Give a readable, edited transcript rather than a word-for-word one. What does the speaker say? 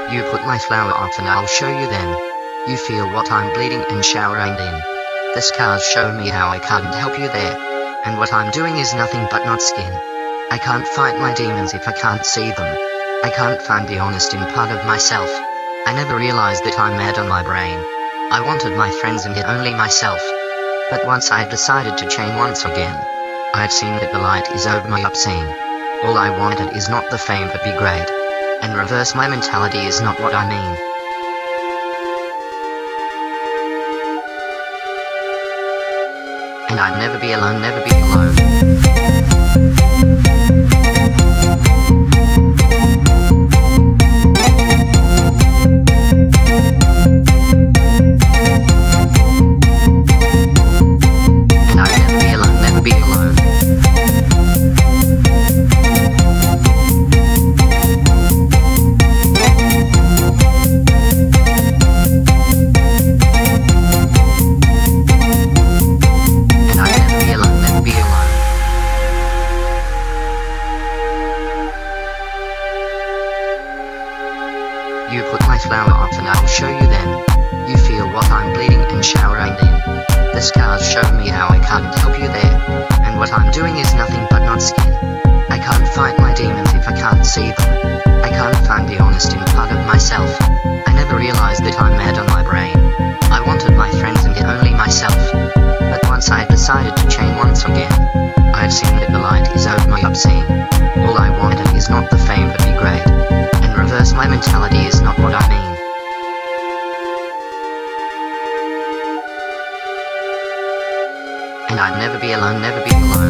You put my flower out and I'll show you then. You feel what I'm bleeding and showering in. The scars show me how I can't help you there. And what I'm doing is nothing but not skin. I can't fight my demons if I can't see them. I can't find the honest in part of myself. I never realized that I'm mad on my brain. I wanted my friends and yet only myself. But once I decided to change once again, I've seen that the light is over my upseeing. All I wanted is not the fame but be great. And reverse my mentality is not what I mean. And I'd never be alone, never be alone. You put my flower out and I'll show you then. You feel what I'm bleeding and showering in. The scars show me how I can't help you there. And what I'm doing is nothing but not skin. I can't fight my demons if I can't see them. I can't find the honest in part of myself. I never realized that I'm mad on my brain. I wanted my friends and yet only myself. But once I decided to change once again, I've seen that the light is over my upseeing. All I wanted is not the fame but be great. And reverse my mentality is not what I mean. And I'd never be alone, never be alone.